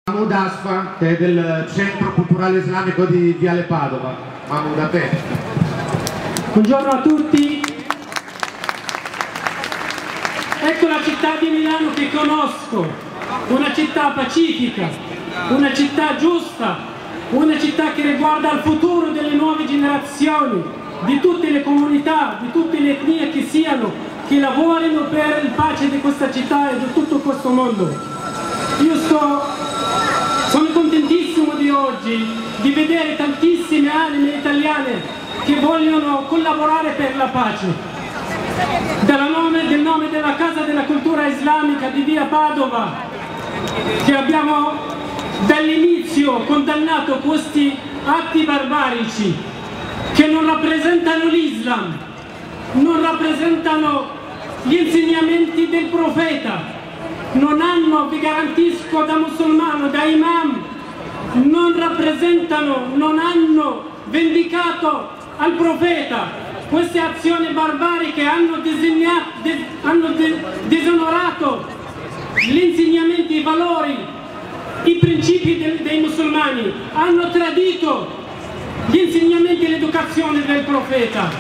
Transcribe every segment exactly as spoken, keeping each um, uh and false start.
Mahmoud Asfa, che è del Centro Culturale Islamico di Viale Padova. Mahmoud, a te. Buongiorno a tutti. Ecco la città di Milano che conosco, una città pacifica, una città giusta, una città che riguarda il futuro delle nuove generazioni, di tutte le comunità, di tutte le etnie che siano, che lavorino per il pace di questa città e di tutto questo mondo. Io sto, sono contentissimo di oggi di vedere tantissime anime italiane che vogliono collaborare per la pace. Della nome, del nome della Casa della Cultura Islamica di Via Padova, che abbiamo dall'inizio condannato questi atti barbarici che non rappresentano l'Islam, non rappresentano gli insegnamenti del profeta, non hanno, vi garantisco da musulmano, da imam, non rappresentano, non hanno vendicato al profeta. Queste azioni barbariche hanno, de, hanno de, disonorato gli insegnamenti, i valori, i principi de, dei musulmani, hanno tradito gli insegnamenti e l'educazione del profeta.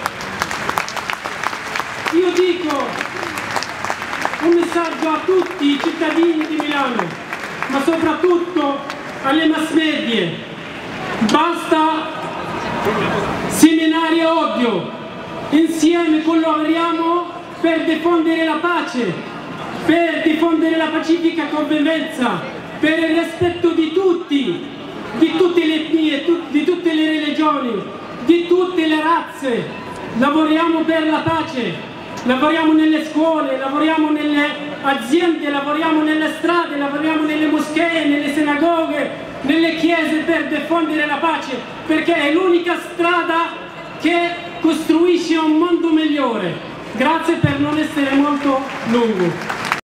Io dico un messaggio a tutti i cittadini di Milano, ma soprattutto alle mass media: basta seminare odio. Insieme collaboriamo per diffondere la pace, per diffondere la pacifica convivenza, per il rispetto di tutti, di tutte le etnie, di tutte le religioni, di tutte le razze. Lavoriamo per la pace, lavoriamo nelle scuole, lavoriamo nelle aziende, lavoriamo nelle strade, lavoriamo nelle moschee, nelle sinagoghe, nelle chiese per diffondere la pace, perché è l'unica strada che costruisce un mondo migliore. Grazie per non essere molto lungo.